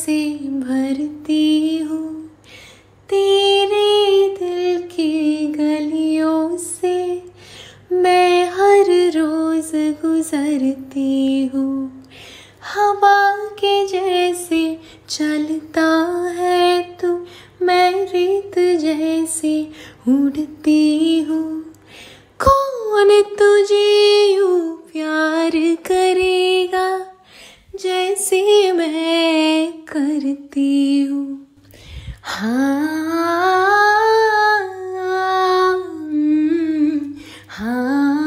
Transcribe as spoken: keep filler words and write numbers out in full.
से भरती हूँ, तेरे दिल की गलियों से मैं हर रोज गुजरती हूँ। हवा के जैसे चलता है तू, मैं रेत जैसे उड़ती हूँ। कौन तुझे यूं प्यार करेगा जैसे मैं करती हूँ। हाँ हाँ